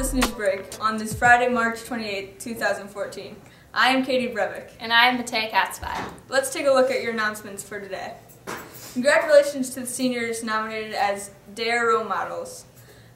this Newsbreak on this Friday, March 28, 2014. I am Katie Brevick. And I am Matei Katzvai. Let's take a look at your announcements for today. Congratulations to the seniors nominated as DARE Role Models.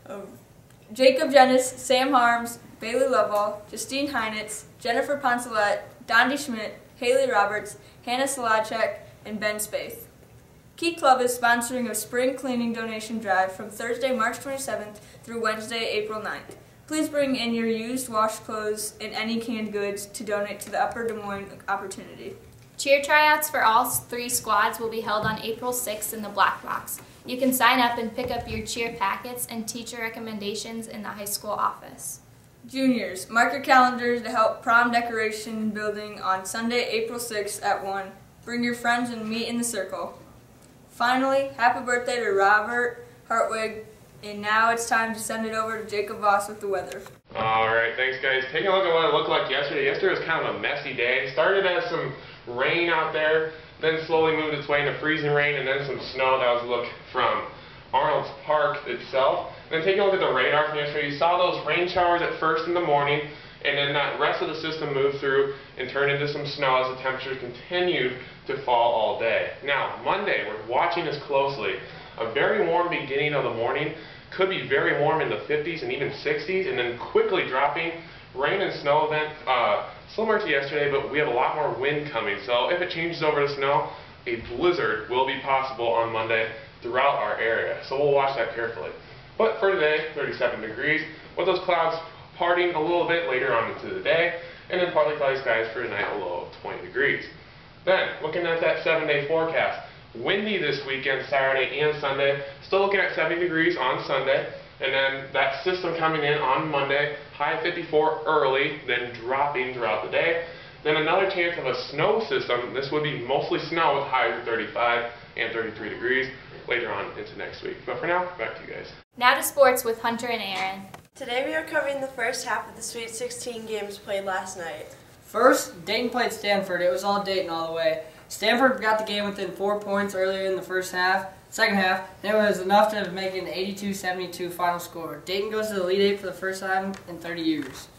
Jacob Jennis, Sam Harms, Bailey Lovell, Justine Heinitz, Jennifer Poncelet, Dondi Schmidt, Haley Roberts, Hannah Solacek, and Ben Spaeth. Key Club is sponsoring a spring cleaning donation drive from Thursday, March 27th through Wednesday, April 9th. Please bring in your used wash clothes and any canned goods to donate to the Upper Des Moines opportunity. Cheer tryouts for all 3 squads will be held on April 6th in the Black Box. You can sign up and pick up your cheer packets and teacher recommendations in the high school office. Juniors, mark your calendars to help prom decoration building on Sunday, April 6th at 1. Bring your friends and meet in the circle. Finally, happy birthday to Robert Hartwig, and now it's time to send it over to Jacob Voss with the weather. Alright, thanks guys. Taking a look at what it looked like yesterday. Yesterday was kind of a messy day. Started as some rain out there, then slowly moved its way into freezing rain, and then some snow. That was a look from Arnold's Park itself. And then taking a look at the radar from yesterday, you saw those rain showers at first in the morning, and then that rest of the system moved through and turned into some snow as the temperatures continued to fall all day. Now, Monday, we're watching this closely. A very warm beginning of the morning, could be very warm in the 50s and even 60s, and then quickly dropping. Rain and snow event, similar to yesterday, but we have a lot more wind coming. So if it changes over to snow, a blizzard will be possible on Monday throughout our area. So we'll watch that carefully. But for today, 37 degrees, with those clouds parting a little bit later on into the day, and then partly cloudy skies for tonight, a low of 20 degrees. Then, looking at that 7-day forecast, windy this weekend, Saturday and Sunday, still looking at 70 degrees on Sunday, and then that system coming in on Monday, high 54 early, then dropping throughout the day. Then another chance of a snow system. This would be mostly snow with highs of 35 and 33 degrees later on into next week. But for now, back to you guys. Now to sports with Hunter and Aaron. Today we are covering the first half of the Sweet 16 games played last night. First, Dayton played Stanford. It was all Dayton all the way. Stanford got the game within 4 points earlier in the second half, and it was enough to make it an 82-72 final score. Dayton goes to the Elite Eight for the first time in 30 years.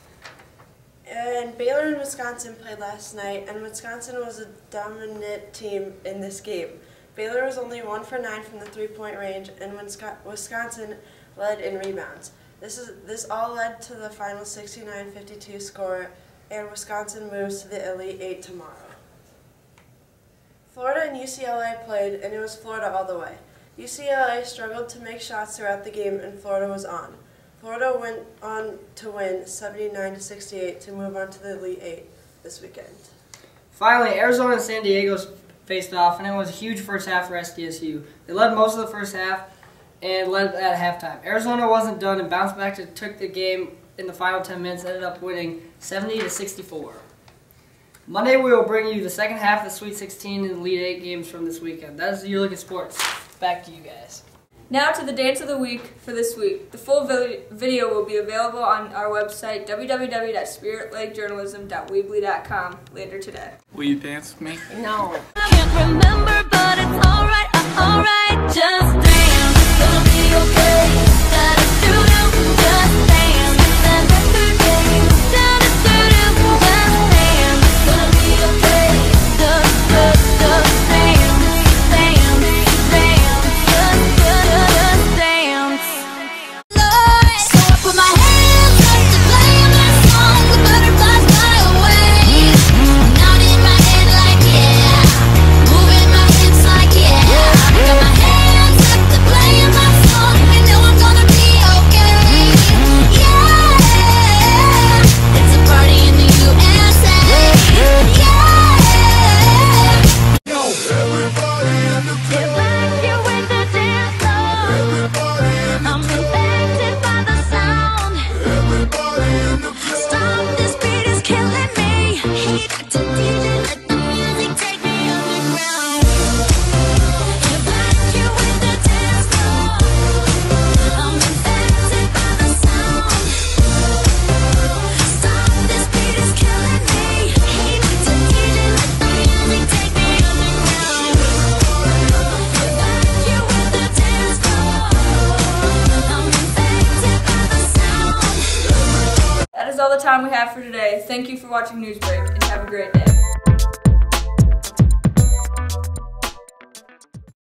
And Baylor and Wisconsin played last night, and Wisconsin was a dominant team in this game. Baylor was only 1 for 9 from the 3-point range, and Wisconsin led in rebounds. This all led to the final 69-52 score, and Wisconsin moves to the Elite Eight tomorrow. Florida and UCLA played, and it was Florida all the way. UCLA struggled to make shots throughout the game, and Florida was on. Florida went on to win 79-68 to move on to the Elite Eight this weekend. Finally, Arizona and San Diego faced off, and it was a huge first half for SDSU. They led most of the first half and led at halftime. Arizona wasn't done and bounced back to took the game in the final 10 minutes, ended up winning 70-64. Monday we will bring you the second half of the Sweet 16 and Elite 8 games from this weekend. That is your look at sports. Back to you guys. Now to the Dance of the Week for this week. The full video will be available on our website, www.spiritlikejournalism.weebly.com, later today. Will you dance with me? No. I can't remember, but it's alright, just dance, it's gonna be okay. Gotta do, just dance, and yesterday, just dance, it's gonna be okay. Just dance, just dance. Lord, so I put my hands up to play my song, the butterflies fly away. Nodding my head like yeah, moving my hips like yeah. Got my all the time we have for today. Thank you for watching Newsbreak, and have a great day.